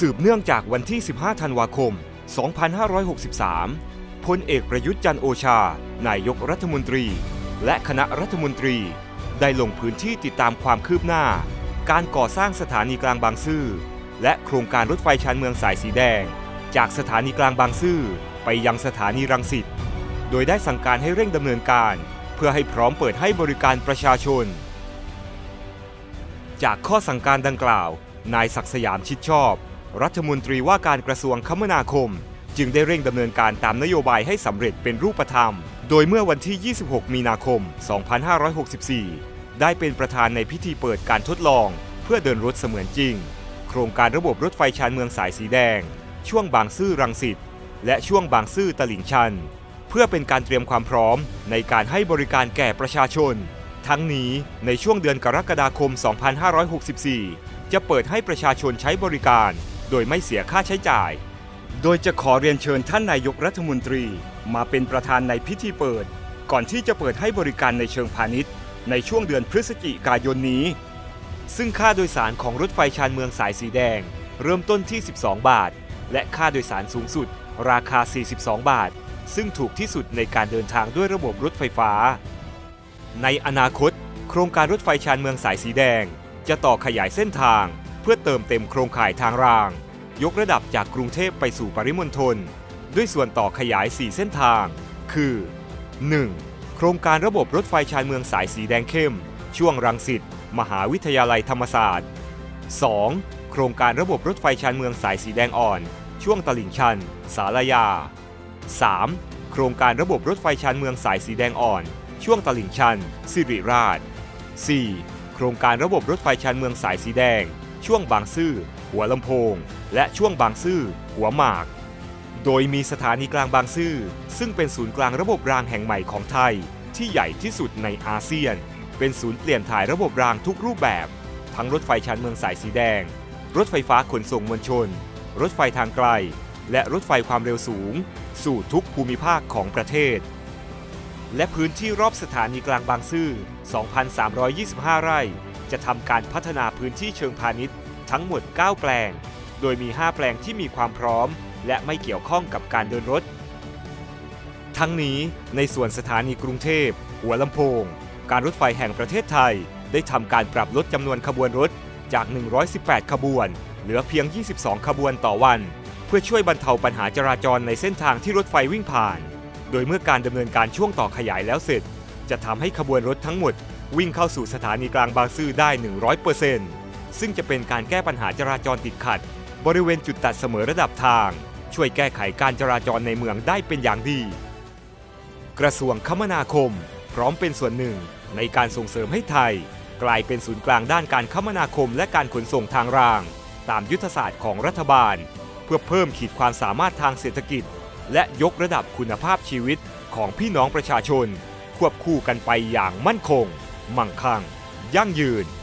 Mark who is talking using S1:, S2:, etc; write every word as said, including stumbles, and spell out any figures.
S1: สืบเนื่องจากวันที่ สิบห้า ธันวาคม สองพันห้าร้อยหกสิบสาม พลเอกประยุทธ์จันทร์โอชา นายกรัฐมนตรีและคณะรัฐมนตรีได้ลงพื้นที่ติดตามความคืบหน้าการก่อสร้างสถานีกลางบางซื่อและโครงการรถไฟชานเมืองสายสีแดงจากสถานีกลางบางซื่อไปยังสถานีรังสิตโดยได้สั่งการให้เร่งดำเนินการเพื่อให้พร้อมเปิดให้บริการประชาชนจากข้อสั่งการดังกล่าวนายศักดิ์สยามชิดชอบรัฐมนตรีว่าการกระทรวงคมนาคมจึงได้เร่งดำเนินการตามนโยบายให้สำเร็จเป็นรูปธรรมโดยเมื่อวันที่ ยี่สิบหก มีนาคม สองพันห้าร้อยหกสิบสี่ ได้เป็นประธานในพิธีเปิดการทดลองเพื่อเดินรถเสมือนจริงโครงการระบบรถไฟชานเมืองสายสีแดงช่วงบางซื่อรังสิตและช่วงบางซื่อตลิ่งชันเพื่อเป็นการเตรียมความพร้อมในการให้บริการแก่ประชาชนทั้งนี้ในช่วงเดือนกรกฎาคม สองพันห้าร้อยหกสิบสี่ จะเปิดให้ประชาชนใช้บริการโดยไม่เสียค่าใช้จ่ายโดยจะขอเรียนเชิญท่านนายกรัฐมนตรีมาเป็นประธานในพิธีเปิดก่อนที่จะเปิดให้บริการในเชิงพาณิชย์ในช่วงเดือนพฤศจิกายนนี้ซึ่งค่าโดยสารของรถไฟชานเมืองสายสีแดงเริ่มต้นที่ สิบสอง บาทและค่าโดยสารสูงสุดราคา สี่สิบสอง บาทซึ่งถูกที่สุดในการเดินทางด้วยระบบรถไฟฟ้าในอนาคตโครงการรถไฟชานเมืองสายสีแดงจะต่อขยายเส้นทางเพื่อเติมเต็มโครงข่ายทางรางยกระดับจากกรุงเทพไปสู่ปริมณฑลด้วยส่วนต่อขยาย สี่ เส้นทางคือ หนึ่ง โครงการระบบรถไฟชานเมืองสายสีแดงเข้มช่วงรังสิตมหาวิทยาลัยธรรมศาสตร์ สอง โครงการระบบรถไฟชานเมืองสายสีแดงอ่อนช่วงตลิ่งชันศาลายา สาม โครงการระบบรถไฟชานเมืองสายสีแดงอ่อนช่วงตลิ่งชันสิริราช สี่ โครงการระบบรถไฟชานเมืองสายสีแดงช่วงบางซื่อหัวลำโพงและช่วงบางซื่อหัวหมากโดยมีสถานีกลางบางซื่อซึ่งเป็นศูนย์กลางระบบรางแห่งใหม่ของไทยที่ใหญ่ที่สุดในอาเซียนเป็นศูนย์เปลี่ยนถ่ายระบบรางทุกรูปแบบทั้งรถไฟชานเมืองสายสีแดงรถไฟฟ้าขนส่งมวลชนรถไฟทางไกลและรถไฟความเร็วสูงสู่ทุกภูมิภาคของประเทศและพื้นที่รอบสถานีกลางบางซื่อ สองพันสามร้อยยี่สิบห้า ไร่จะทำการพัฒนาพื้นที่เชิงพาณิชย์ทั้งหมด เก้า แปลงโดยมี ห้า แปลงที่มีความพร้อมและไม่เกี่ยวข้องกับการเดินรถทั้งนี้ในส่วนสถานีกรุงเทพหัวลำโพงการรถไฟแห่งประเทศไทยได้ทำการปรับลดจำนวนขบวนรถจากหนึ่งร้อยสิบแปดขบวนเหลือเพียงยี่สิบสองขบวนต่อวันเพื่อช่วยบรรเทาปัญหาจราจรในเส้นทางที่รถไฟวิ่งผ่านโดยเมื่อการดำเนินการช่วงต่อขยายแล้วเสร็จจะทำให้ขบวนรถทั้งหมดวิ่งเข้าสู่สถานีกลางบางซื่อได้ หนึ่งร้อยเปอร์เซ็นต์ ซึ่งจะเป็นการแก้ปัญหาจราจรติดขัดบริเวณจุดตัดเสมอระดับทางช่วยแก้ไขการจราจรในเมืองได้เป็นอย่างดีกระทรวงคมนาคมพร้อมเป็นส่วนหนึ่งในการส่งเสริมให้ไทยกลายเป็นศูนย์กลางด้านการคมนาคมและการขนส่งทางรางตามยุทธศาสตร์ของรัฐบาลเพื่อเพิ่มขีดความสามารถทางเศรษฐกิจและยกระดับคุณภาพชีวิตของพี่น้องประชาชนควบคู่กันไปอย่างมั่นคงมั่งคั่งยั่งยืน